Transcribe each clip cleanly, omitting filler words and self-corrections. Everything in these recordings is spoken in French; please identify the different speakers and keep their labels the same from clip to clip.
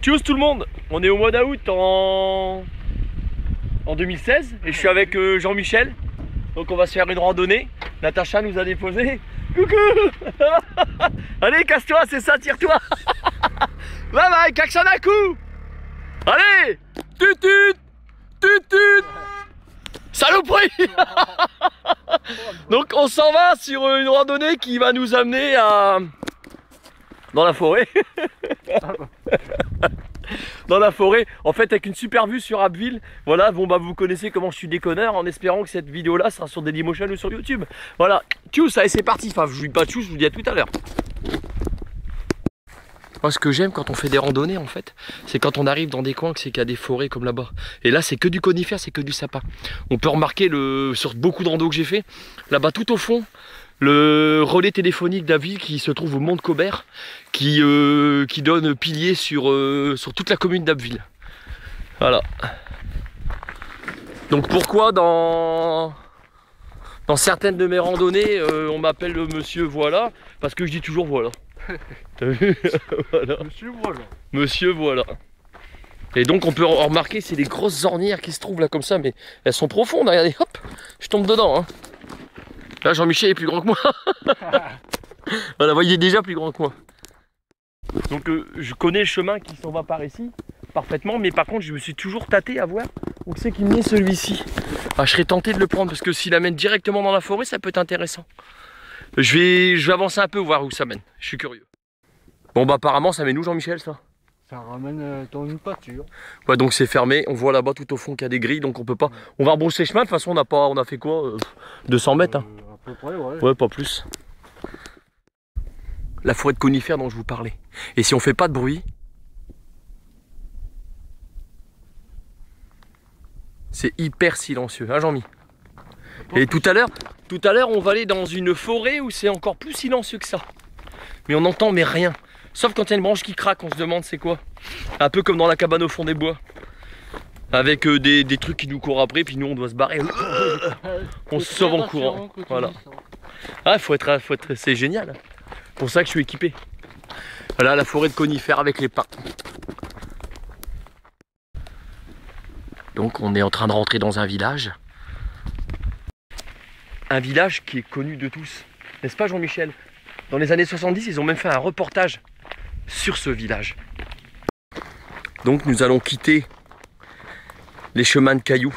Speaker 1: Tchuss tout le monde, on est au mois d'août en 2016 et je suis avec Jean-Michel. Donc on va se faire une randonnée. Natacha nous a déposé. Coucou. Allez, casse-toi, c'est ça, tire-toi. Va, klaxonne un coup. Allez. Tutut. Tutut. Saloperie. Donc on s'en va sur une randonnée qui va nous amener à... dans la forêt. Dans la forêt, en fait avec une super vue sur Abbeville. Voilà, bon bah vous connaissez comment je suis déconneur, en espérant que cette vidéo là sera sur Dailymotion ou sur YouTube. Voilà, tchuss, allez c'est parti. Enfin je vous dis pas tchuss, je vous dis à tout à l'heure. Moi ce que j'aime quand on fait des randonnées en fait, c'est quand on arrive dans des coins, c'est qu'il y a des forêts comme là-bas. Et là c'est que du conifère, c'est que du sapin. On peut remarquer sur beaucoup de randos que j'ai fait, là-bas tout au fond, le relais téléphonique d'Abbeville qui se trouve au Mont de Cobert, qui donne pilier sur toute la commune d'Abbeville. Voilà. Donc pourquoi dans certaines de mes randonnées on m'appelle le monsieur voilà? Parce que je dis toujours voilà. T'as vu? Voilà. Monsieur voilà. Monsieur voilà. Et donc on peut remarquer c'est des grosses ornières qui se trouvent là comme ça, mais elles sont profondes, regardez, hop, je tombe dedans hein. Là Jean-Michel est plus grand que moi. Voilà, il est déjà plus grand que moi. Donc je connais le chemin qui s'en va par ici parfaitement, mais par contre je me suis toujours tâté à voir où c'est qu'il menait celui-ci. Ah, je serais tenté de le prendre parce que s'il amène directement dans la forêt, ça peut être intéressant. Je vais avancer un peu, voir où ça mène. Je suis curieux. Bon bah apparemment ça mène où Jean-Michel ça?
Speaker 2: Ça ramène dans une pâture.
Speaker 1: Ouais, donc c'est fermé, on voit là-bas tout au fond qu'il y a des grilles, donc on peut pas. On va rebrousser chemin, de toute façon on a fait quoi 200 mètres hein.
Speaker 2: À peu près, ouais.
Speaker 1: Ouais, pas plus. La forêt de conifères dont je vous parlais. Et si on fait pas de bruit, c'est hyper silencieux, hein Jean-Mi? Et tout à l'heure, on va aller dans une forêt où c'est encore plus silencieux que ça. Mais on n'entend mais rien. Sauf quand il y a une branche qui craque, on se demande c'est quoi. Un peu comme dans la cabane au fond des bois. Avec des trucs qui nous courent après, puis nous on doit se barrer. On se sauve en courant. Voilà. Ah, faut être, c'est génial. C'est pour ça que je suis équipé. Voilà la forêt de conifères avec les pins. Donc on est en train de rentrer dans un village. Un village qui est connu de tous. N'est-ce pas Jean-Michel? Dans les années 70, ils ont même fait un reportage sur ce village. Donc nous allons quitter les chemins de cailloux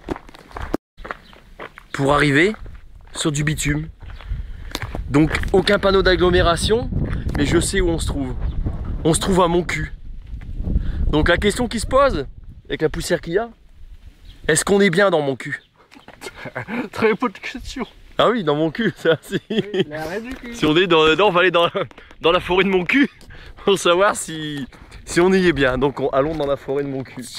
Speaker 1: pour arriver sur du bitume. Donc aucun panneau d'agglomération, mais je sais où on se trouve. On se trouve à mon cul. Donc la question qui se pose, avec la poussière qu'il y a, est-ce qu'on est bien dans mon cul?
Speaker 2: Très peu de questions.
Speaker 1: Ah oui, dans mon cul, ça si.
Speaker 2: Oui,
Speaker 1: si on est on va aller dans la forêt de mon cul pour savoir si on y est bien. Donc allons dans la forêt de mon cul.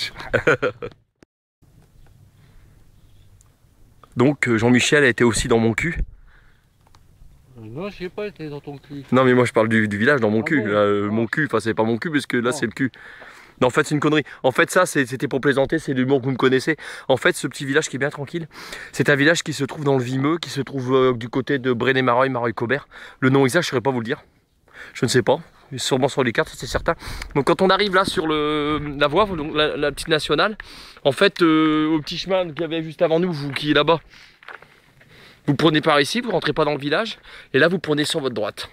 Speaker 1: Donc Jean-Michel a été aussi dans mon cul.
Speaker 2: Non, j'ai pas été dans ton cul.
Speaker 1: Non mais moi je parle du village dans mon cul.
Speaker 2: Bon,
Speaker 1: là, mon cul, enfin c'est pas mon cul parce que là c'est le cul. Non, en fait c'est une connerie. En fait ça c'était pour plaisanter, c'est l'humour que vous me connaissez. En fait ce petit village qui est bien tranquille, c'est un village qui se trouve dans le Vimeux, qui se trouve du côté de Braine-et-Mareuil, Mareuil-Cobert. Le nom exact je ne saurais pas vous le dire. Je ne sais pas. Sûrement sur les cartes, c'est certain. Donc quand on arrive là sur la voie, la petite nationale, en fait au petit chemin qu'il y avait juste avant nous, vous qui est là-bas, vous prenez par ici, vous rentrez pas dans le village, et là vous prenez sur votre droite.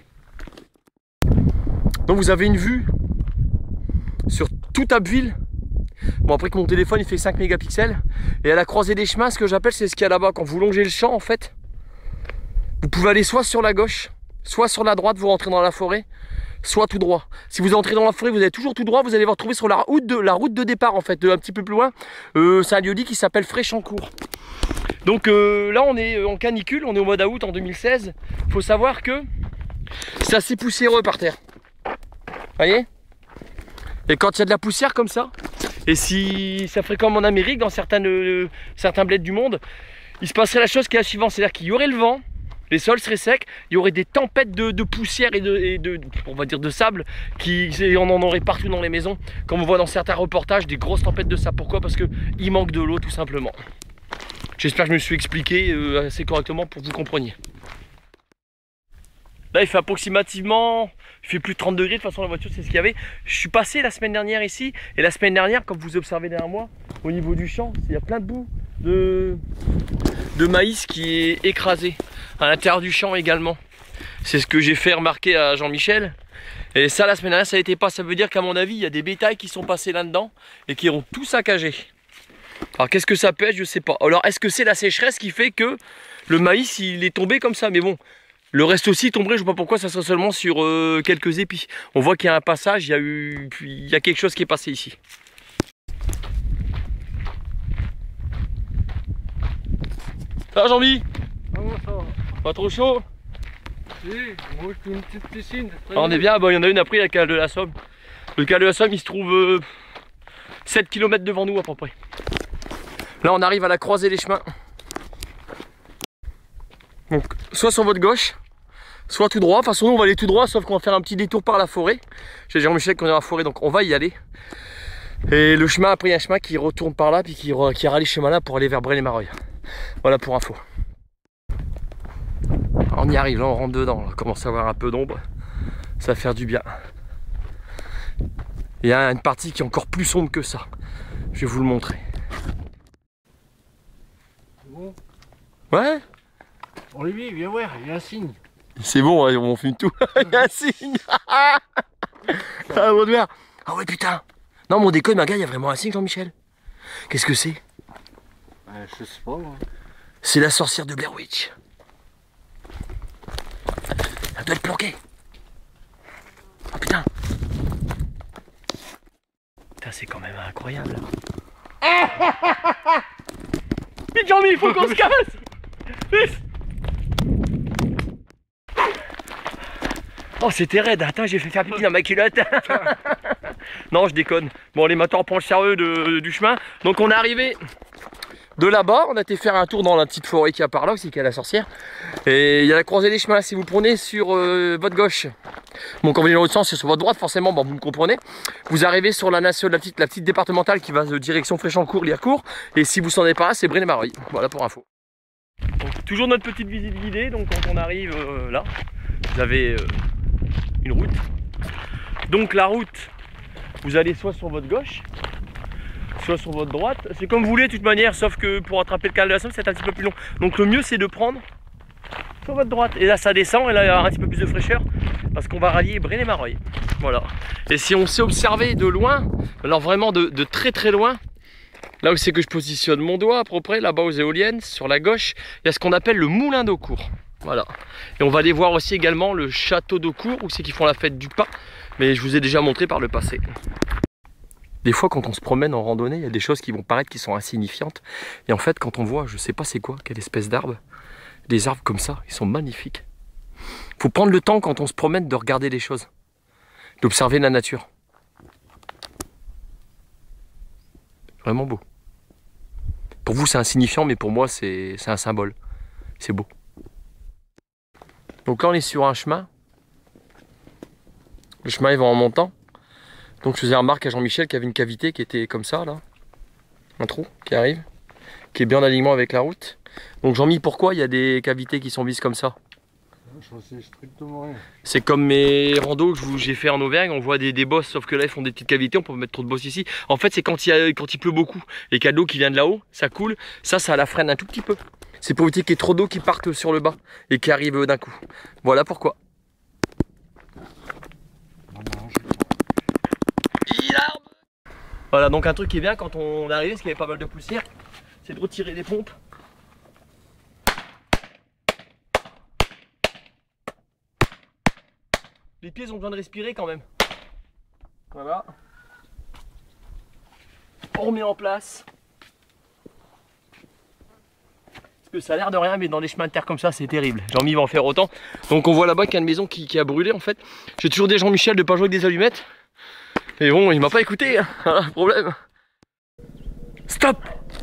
Speaker 1: Donc vous avez une vue sur toute Abbeville. Bon après que mon téléphone il fait 5 mégapixels. Et à la croisée des chemins, ce que j'appelle c'est ce qu'il y a là-bas. Quand vous longez le champ en fait, vous pouvez aller soit sur la gauche, soit sur la droite, vous rentrez dans la forêt, soit tout droit. Si vous entrez dans la forêt, vous allez toujours tout droit, vous allez vous retrouver sur la route de départ en fait, un petit peu plus loin. C'est un lieu-dit qui s'appelle Fréchancourt. Donc là on est en canicule, on est au mois d'août en 2016. Il faut savoir que c'est assez poussiéreux par terre. Vous voyez? Et quand il y a de la poussière comme ça, et si ça ferait comme en Amérique, dans certains bleds du monde, il se passerait la chose qui est la suivante, c'est-à-dire qu'il y aurait le vent, les sols seraient secs, il y aurait des tempêtes de poussière et on va dire de sable, on en aurait partout dans les maisons, comme on voit dans certains reportages, des grosses tempêtes de sable. Pourquoi? Parce qu'il manque de l'eau tout simplement. J'espère que je me suis expliqué assez correctement pour que vous compreniez. Là il fait approximativement, il fait plus de 30 degrés, de toute façon la voiture c'est ce qu'il y avait. Je suis passé la semaine dernière ici, et la semaine dernière, comme vous observez derrière moi, au niveau du champ, il y a plein de boue de maïs qui est écrasé, à l'intérieur du champ également. C'est ce que j'ai fait remarquer à Jean-Michel. Et ça la semaine dernière ça n'était pas, ça veut dire qu'à mon avis il y a des bétails qui sont passés là-dedans et qui ont tout saccagé. Alors qu'est-ce que ça peut être, je sais pas. Alors est-ce que c'est la sécheresse qui fait que le maïs il est tombé comme ça? Mais bon, le reste aussi tomberait, je ne sais pas pourquoi ça serait seulement sur quelques épis. On voit qu'il y a un passage, il y a quelque chose qui est passé ici. Ça va Jean-Mi?
Speaker 2: Ah ouais, ça va.
Speaker 1: Pas trop chaud?
Speaker 2: Si, moi je fais une petite piscine.
Speaker 1: On est bien, bah, il y en a une après, la cale de la Somme. Le cale de la Somme il se trouve 7 km devant nous à peu près. Là on arrive à la croisée des chemins. Donc soit sur votre gauche, soit tout droit. De toute façon on va aller tout droit, sauf qu'on va faire un petit détour par la forêt. J'ai dit à Jean-Michel qu'on est dans la forêt, donc on va y aller. Et le chemin, après il y a un chemin qui retourne par là, puis qui rallie ce chemin là pour aller vers Braine-les-Mareuil. Voilà pour info. On y arrive, là on rentre dedans, on commence à avoir un peu d'ombre. Ça va faire du bien. Il y a une partie qui est encore plus sombre que ça. Je vais vous le montrer.
Speaker 2: Bon.
Speaker 1: Ouais.
Speaker 2: Olivier, viens voir, il y a un signe.
Speaker 1: C'est bon, on filme tout. Il y a un signe. Ah bon bien. Ah ouais putain. Non mon déconne ma gars, il y a vraiment un signe Jean-Michel. Qu'est-ce que c'est?
Speaker 2: Je sais pas moi.
Speaker 1: C'est la sorcière de Blair Witch. Elle doit être planquée. Oh putain. Putain c'est quand même incroyable. Vite Jean-Mi, il faut qu'on se casse. Vite. Oh c'était raide, attends j'ai fait faire pipi dans ma culotte. Non je déconne. Bon les maintenant on prend le sérieux du chemin. Donc on est arrivé de là-bas, on a été faire un tour dans la petite forêt qu'il y a par là aussi, qui est la sorcière. Et il y a la croisée des chemins, si vous prenez sur votre gauche. Bon quand vous venez dans l'autre sens, c'est sur votre droite forcément, bon, vous me comprenez. Vous arrivez sur la nationale, la petite départementale qui va de direction Fréchancourt, Lièrecourt. Et si vous s'en êtes pas là, c'est Braine-les-Mareuil. Voilà pour info. Donc, toujours notre petite visite guidée, donc quand on arrive là, vous avez une route. Donc la route, vous allez soit sur votre gauche, soit sur votre droite. C'est comme vous voulez de toute manière, sauf que pour attraper le cale de la Somme, c'est un petit peu plus long. Donc le mieux c'est de prendre sur votre droite. Et là ça descend et là il y a un petit peu plus de fraîcheur parce qu'on va rallier Braine-les-Mareuil. Voilà. Et si on sait observer de loin, alors vraiment de très très loin, là où c'est que je positionne mon doigt à peu près, là-bas aux éoliennes, sur la gauche, il y a ce qu'on appelle le moulin d'Eaucourt. Voilà. Et on va aller voir aussi également le château d'Eaucourt où c'est qu'ils font la fête du pain. Mais je vous ai déjà montré par le passé. Des fois quand on se promène en randonnée, il y a des choses qui vont paraître qui sont insignifiantes. Et en fait quand on voit, je sais pas c'est quoi, quelle espèce d'arbre, des arbres comme ça, ils sont magnifiques. Il faut prendre le temps quand on se promène de regarder les choses, d'observer la nature. Vraiment beau. Pour vous c'est insignifiant, mais pour moi c'est un symbole. C'est beau. Donc là on est sur un chemin. Le chemin il va en montant. Donc je faisais remarque à Jean-Michel qu'il y avait une cavité qui était comme ça là. Un trou qui arrive. Qui est bien en alignement avec la route. Donc Jean-Mi, pourquoi il y a des cavités qui sont vises comme ça?
Speaker 2: Je sais strictement rien.
Speaker 1: C'est comme mes randos que j'ai fait en Auvergne, on voit des bosses, sauf que là ils font des petites cavités, on peut mettre trop de bosses ici. En fait c'est quand il pleut beaucoup et qu'il y a de l'eau qui vient de là-haut, ça coule, ça la freine un tout petit peu. C'est pour éviter qu'il y ait trop d'eau qui parte sur le bas et qui arrive d'un coup. Voilà pourquoi. Voilà, donc un truc qui est bien quand on est arrivé, parce qu'il y avait pas mal de poussière, c'est de retirer les pompes. Les pieds ont besoin de respirer quand même. Voilà. On remet en place. Parce que ça a l'air de rien, mais dans les chemins de terre comme ça, c'est terrible. Jean-Mi va en faire autant. Donc on voit là-bas qu'il y a une maison qui a brûlé en fait. J'ai toujours dit à Jean-Michel de pas jouer avec des allumettes. Et bon, il m'a pas écouté, hein. Voilà, problème. Stop!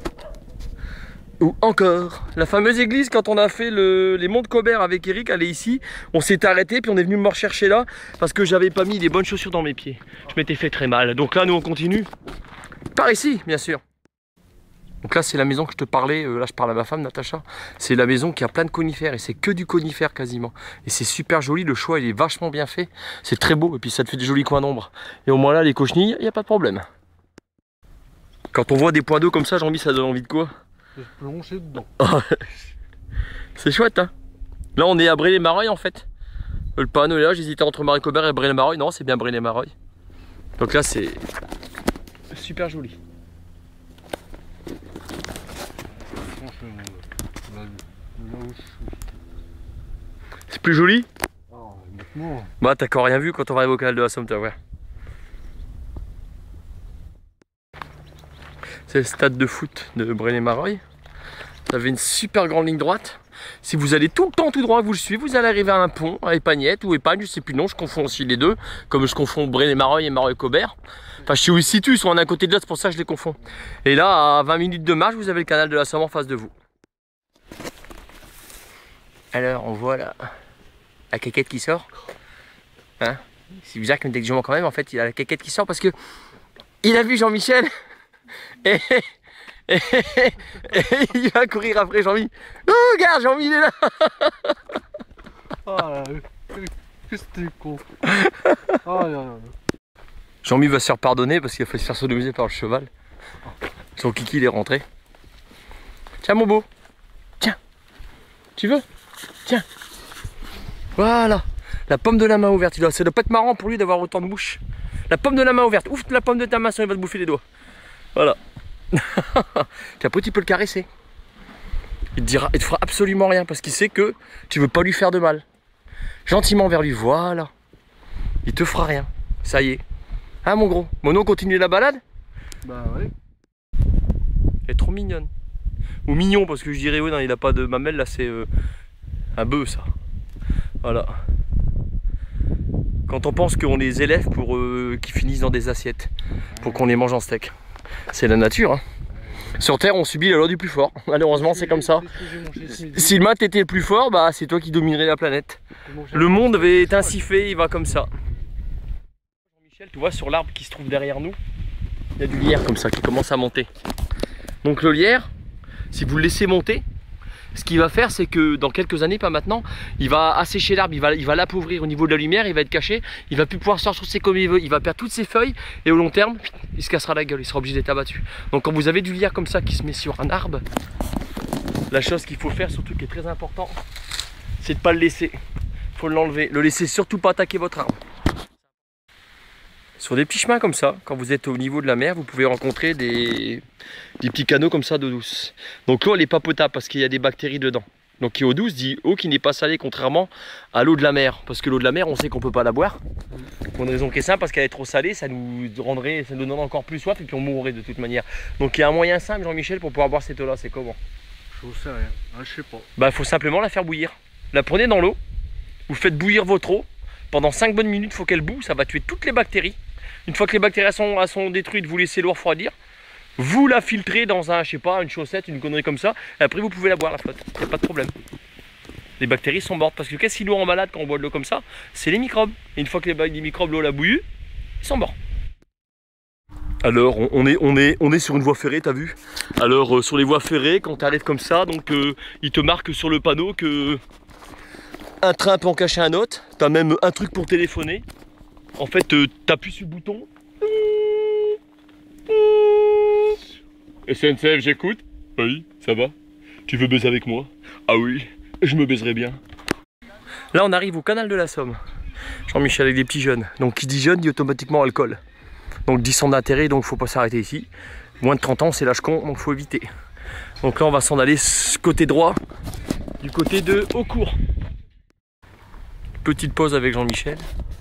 Speaker 1: Ou encore, la fameuse église, quand on a fait les monts de Cobert avec Eric, elle est ici. On s'est arrêté, puis on est venu me rechercher là, parce que j'avais pas mis des bonnes chaussures dans mes pieds. Je m'étais fait très mal. Donc là, nous on continue. Par ici, bien sûr. Donc là c'est la maison que je te parlais, là je parle à ma femme Natacha. C'est la maison qui a plein de conifères et c'est que du conifère quasiment. Et c'est super joli, le choix il est vachement bien fait. C'est très beau et puis ça te fait des jolis coins d'ombre. Et au moins là les cochenilles, il n'y a pas de problème. Quand on voit des points d'eau comme ça, Jean-Mi, ça donne envie de quoi?
Speaker 2: Je plonger dedans.
Speaker 1: C'est chouette hein. Là on est à Bray-les-Mareuil en fait. Le panneau est là, j'hésitais entre Marie-Cobert et Bray-les-Mareuil. Non, c'est bien Bray-les-Mareuil. Donc là c'est super joli. C'est plus joli? Bah t'as encore rien vu quand on va arriver au canal de la Somme, tu vas voir. C'est le stade de foot de Bray-les-Mareuil. Vous avez une super grande ligne droite. Si vous allez tout le temps tout droit, vous le suivez, vous allez arriver à un pont, à Épagnette ou Épagne, je sais plus le nom, je confonds aussi les deux, comme je confonds Bray-les-Mareuil et Mareuil-Cobert. Enfin je sais où ils se situent, ils sont un à côté de l'autre, c'est pour ça que je les confonds. Et là, à 20 minutes de marche, vous avez le canal de la Somme en face de vous. Alors on voit là la caquette qui sort. Hein, c'est bizarre qu'il me dise que je mens quand même, en fait il a la caquette qui sort parce que il a vu Jean-Michel et il va courir après Jean-Mi. Oh regarde, Jean-Mi il est là.
Speaker 2: Ah qu'est-ce que t'es con.
Speaker 1: Jean-Mi va se faire pardonner parce qu'il a failli se faire sodomiser par le cheval. Son kiki il est rentré. Tiens mon beau. Tiens. Tu veux? Tiens. Voilà. La pomme de la main ouverte. Ça doit pas être marrant pour lui d'avoir autant de bouche. La pomme de la main ouverte. Ouvre la pomme de ta main sinon il va te bouffer les doigts. Voilà. Puis après tu peux le caresser. Il te fera absolument rien parce qu'il sait que tu veux pas lui faire de mal. Gentiment vers lui, voilà. Il te fera rien. Ça y est. Hein mon gros? Mono, continue la balade?
Speaker 2: Bah ouais.
Speaker 1: Elle est trop mignonne. Ou mignon parce que je dirais oui, non, il a pas de mamelle là, c'est un bœuf ça. Voilà. Quand on pense qu'on les élève pour qu'ils finissent dans des assiettes, pour qu'on les mange en steak. C'est la nature. Hein. Sur Terre, on subit la loi du plus fort. Malheureusement, c'est comme ça. Si le mat était le plus fort, bah c'est toi qui dominerais la planète. Le monde est ainsi fait, il va comme ça. Jean-Michel, tu vois, sur l'arbre qui se trouve derrière nous, il y a du lierre comme ça qui commence à monter. Donc le lierre, si vous le laissez monter, ce qu'il va faire, c'est que dans quelques années, pas maintenant, il va assécher l'arbre, il va l'appauvrir au niveau de la lumière, il va être caché, il va plus pouvoir sortir comme il veut, il va perdre toutes ses feuilles et au long terme, il se cassera la gueule, il sera obligé d'être abattu. Donc quand vous avez du lierre comme ça qui se met sur un arbre, la chose qu'il faut faire, surtout qui est très important, c'est de ne pas le laisser. Il faut l'enlever, le laisser surtout pas attaquer votre arbre. Sur des petits chemins comme ça, quand vous êtes au niveau de la mer, vous pouvez rencontrer des petits canaux comme ça d'eau douce. Donc l'eau elle n'est pas potable parce qu'il y a des bactéries dedans. Donc qui est eau douce dit eau qui n'est pas salée, contrairement à l'eau de la mer. Parce que l'eau de la mer, on sait qu'on ne peut pas la boire. Pour une raison qui est simple, parce qu'elle est trop salée, ça nous donnerait encore plus soif et puis on mourrait de toute manière. Donc il y a un moyen simple, Jean-Michel, pour pouvoir boire cette eau là, c'est comment?
Speaker 2: Je sais rien, je sais pas.
Speaker 1: Bah il faut simplement la faire bouillir. La prenez dans l'eau, vous faites bouillir votre eau. Pendant 5 bonnes minutes, il faut qu'elle boue, ça va tuer toutes les bactéries. Une fois que les bactéries sont détruites, vous laissez l'eau refroidir. Vous la filtrez dans un, je sais pas, une chaussette, une connerie comme ça. Et après vous pouvez la boire la flotte, il n'y a pas de problème. Les bactéries sont mortes parce que qu'est-ce qui nous rend malade quand on boit de l'eau comme ça? C'est les microbes. Et une fois que les microbes, l'eau la bouillie, ils sont morts. Alors on est sur une voie ferrée, t'as vu? Alors sur les voies ferrées, quand tu arrêtes comme ça, donc il te marque sur le panneau que un train peut en cacher un autre. T'as même un truc pour téléphoner. En fait, t'appuies sur le bouton. SNCF, j'écoute. Oui, ça va. Tu veux baiser avec moi? Ah oui, je me baiserai bien. Là, on arrive au canal de la Somme. Jean-Michel avec des petits jeunes. Donc, qui dit jeune dit automatiquement alcool. Donc, dit son intérêt, donc faut pas s'arrêter ici. Moins de 30 ans, c'est l'âge con, donc faut éviter. Donc là, on va s'en aller côté droit, du côté de Haucourt. Petite pause avec Jean-Michel.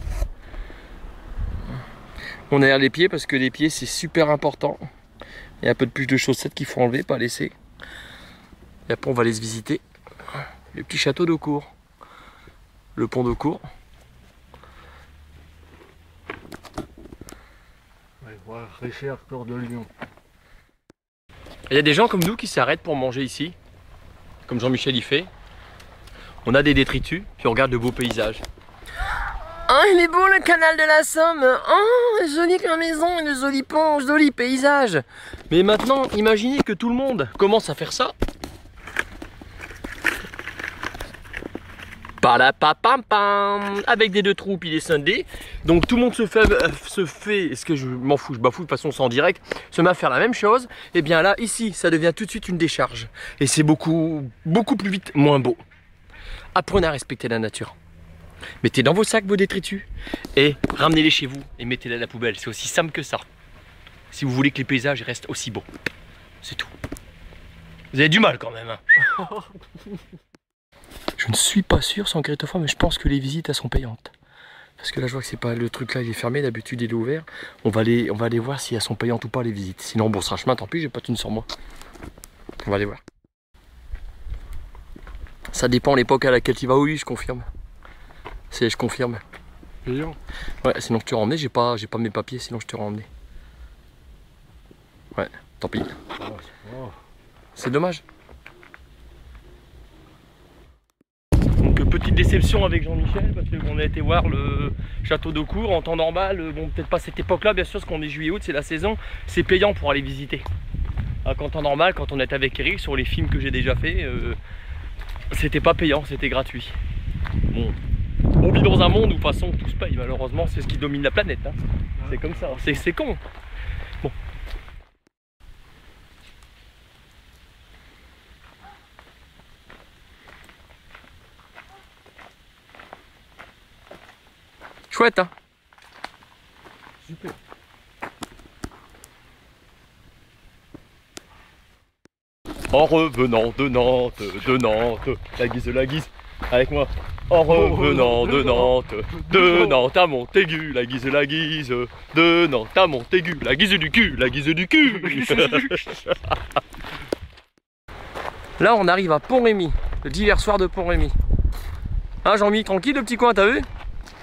Speaker 1: On aère les pieds parce que les pieds c'est super important. Il y a un peu de plus de chaussettes qu'il faut enlever, pas laisser. Et après on va aller se visiter le petit château d'Haucourt. Le pont d'Haucourt.
Speaker 2: Ouais, voir Richard Cœur de Lion.
Speaker 1: Il y a des gens comme nous qui s'arrêtent pour manger ici. Comme Jean-Michel y fait. On a des détritus, puis on regarde de beaux paysages. Oh, il est beau le canal de la Somme. Oh, jolie la maison, une jolie pont, joli paysage. Mais maintenant, imaginez que tout le monde commence à faire ça. Avec des deux trous puis des scindés. Donc tout le monde se fait, est-ce que je m'en fous, je bafouille de toute façon c'est en direct, se met à faire la même chose. Et bien là, ici, ça devient tout de suite une décharge. Et c'est beaucoup plus vite, moins beau. Apprenez à respecter la nature. Mettez dans vos sacs vos détritus et ramenez-les chez vous et mettez-les à la poubelle. C'est aussi simple que ça. Si vous voulez que les paysages restent aussi beaux. C'est tout. Vous avez du mal quand même. Hein. Je ne suis pas sûr sans Gretophore, mais je pense que les visites elles sont payantes. Parce que là je vois que c'est pas le truc là, il est fermé, d'habitude il est ouvert. On va aller voir si elles sont payantes ou pas les visites. Sinon on remboursera chemin, tant pis, j'ai pas de thune sur moi. On va aller voir. Ça dépend l'époque à laquelle tu vas, oui je confirme. Je confirme.
Speaker 2: Payant.
Speaker 1: Ouais, sinon je te rends emmené, j'ai pas mes papiers, sinon je te rends emmené. Ouais, tant pis. C'est dommage. Donc petite déception avec Jean-Michel parce qu'on a été voir le château d'Eaucourt en temps normal. Bon, peut-être pas cette époque-là, bien sûr, parce qu'on est juillet-août, c'est la saison. C'est payant pour aller visiter. En temps normal, quand on est avec Eric sur les films que j'ai déjà fait, c'était pas payant, c'était gratuit. Bon, on vit dans un monde où de toute façon tout se paye, malheureusement, c'est ce qui domine la planète. Hein. C'est comme ça, c'est con. Bon. Chouette, hein.
Speaker 2: Super.
Speaker 1: En revenant de Nantes, la guise, avec moi. En revenant de Nantes à Montaigu, la guise, de Nantes à Montaigu, la guise du cul. Là on arrive à Pont-Rémy, le diversoir de Pont-Rémy. Hein Jean-Mi, tranquille le petit coin, t'as vu?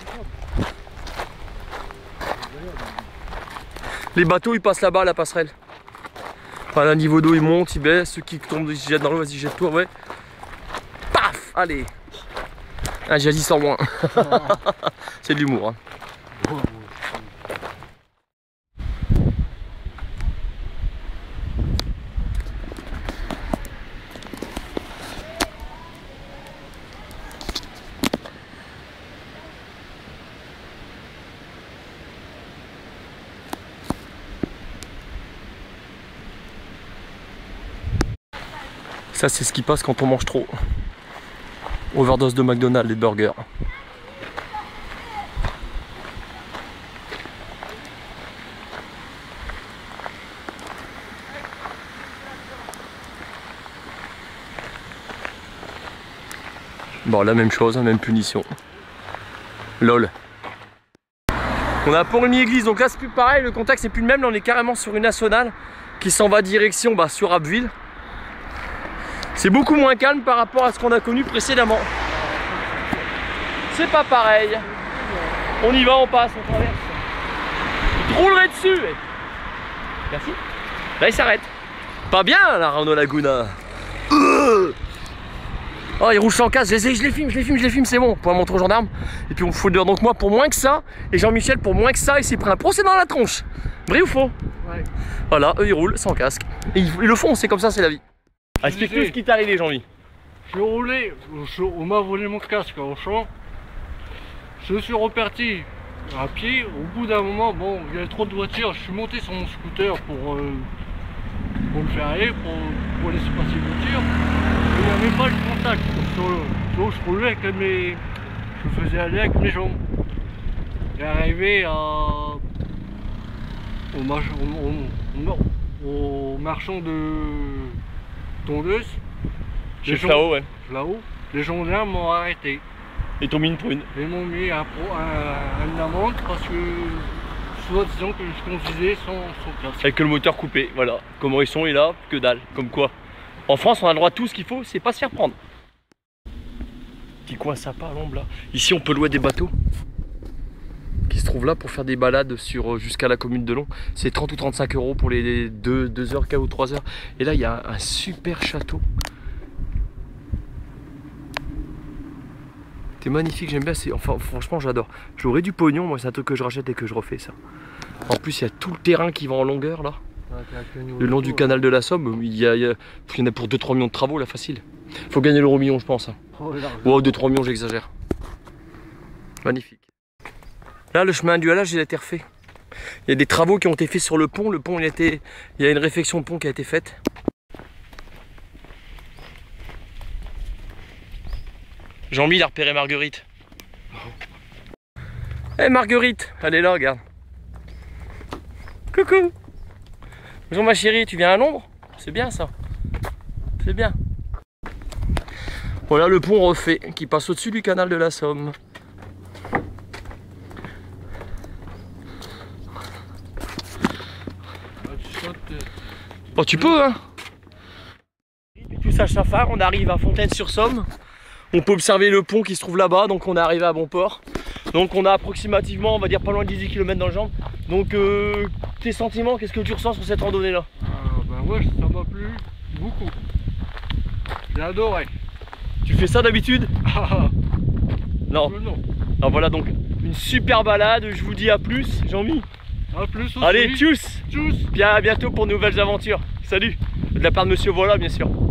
Speaker 1: Les bateaux ils passent là-bas à la passerelle. Voilà, niveau d'eau il monte, il baisse, ceux qui tombent, ils se jettent dans l'eau, vas-y jette-toi, ouais. Paf, allez. Ah, j'ai dit sans moins. C'est de l'humour. Hein. Ça c'est ce qui passe quand on mange trop. Overdose de McDonald's, les burgers. Bon, la même chose, même punition. LOL. On a Pont-Rémy église, donc là c'est plus pareil, le contexte c'est plus le même, là on est carrément sur une nationale qui s'en va direction sur Abbeville. C'est beaucoup moins calme par rapport à ce qu'on a connu précédemment. C'est pas pareil. On y va, on passe, on traverse. Je te roulerai dessus. Merci. Là il s'arrête. Pas bien la Renault Laguna. Oh il roule sans casque, je les filme, c'est bon. Pour montrer aux gendarmes. Et puis on fout dehors. Donc moi pour moins que ça, et Jean-Michel pour moins que ça, il s'est pris un procès dans la tronche. Vrai ou faux? Ouais. Voilà, eux ils roulent sans casque. Et ils le font, c'est comme ça, c'est la vie. Explique-nous ce qui t'est arrivé, Jean-Mi.
Speaker 2: Je roulais, on m'a volé mon casque en champ. Je suis reparti à pied. Au bout d'un moment, bon, il y avait trop de voitures. Je suis monté sur mon scooter pour le faire aller, pour laisser passer les voitures. Il n'y avait pas de contact. Donc je roulais avec je faisais aller avec mes jambes. Et arrivé au marchand de tondeuse.
Speaker 1: Là-haut, ouais.
Speaker 2: Là-haut, les gendarmes m'ont arrêté.
Speaker 1: Et t'ont mis une prune.
Speaker 2: Ils m'ont mis une amende parce que, soi-disant que je conduisais sans casque.
Speaker 1: Avec le moteur coupé, voilà. Comment ils sont, et là, que dalle. Comme quoi. En France, on a le droit à tout ce qu'il faut, c'est pas se faire prendre. Petit coin sympa à l'ombre là. Ici, on peut louer des bateaux qui se trouvent là pour faire des balades jusqu'à la commune de Long. C'est 30 ou 35 € pour les 2 heures ou 3 heures. Et là, il y a un super château. T'es magnifique, j'aime bien. Enfin, franchement, j'adore. J'aurais du pognon, moi, c'est un truc que je rachète et que je refais ça. En plus, il y a tout le terrain qui va en longueur là. Le long du canal de la Somme, il y en a pour 2-3 millions de travaux là, facile. Faut gagner l'euro million, je pense. Hein. Wow, 2-3 millions, j'exagère. Magnifique. Là, le chemin du halage, il a été refait. Il y a des travaux qui ont été faits sur le pont. Le pont, il y a une réfection de pont qui a été faite. Jean-Mi, il a repéré Marguerite. Eh hey, Marguerite, elle est là, regarde. Coucou. Bonjour ma chérie, tu viens à l'ombre? C'est bien ça. C'est bien. Voilà le pont refait qui passe au-dessus du canal de la Somme. Oh, tu peux, hein. Tout ça, chafard, on arrive à Fontaine-sur-Somme. On peut observer le pont qui se trouve là-bas, donc on est arrivé à bon port. Donc on a approximativement, on va dire pas loin de 18 km dans le jambes. Donc tes sentiments, qu'est-ce que tu ressens sur cette randonnée là?
Speaker 2: Ben ouais, ça m'a plu beaucoup. J'ai adoré.
Speaker 1: Tu fais ça d'habitude? Non.
Speaker 2: Non.
Speaker 1: Alors voilà donc une super balade, je vous dis à plus, Jean-Mi.
Speaker 2: À plus aussi.
Speaker 1: Allez, tchuss.
Speaker 2: Tchuss.
Speaker 1: Bien à bientôt pour de nouvelles aventures. Salut. De la part de Monsieur Voilà bien sûr.